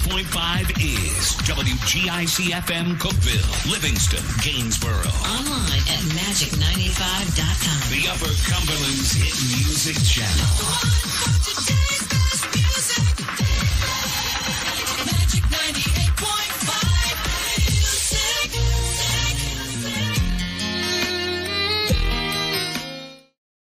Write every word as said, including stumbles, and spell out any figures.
point five is W G I C F M Cookeville, Livingston, Gainesboro. Online at magic ninety-five dot com. The Upper Cumberland's hit music channel.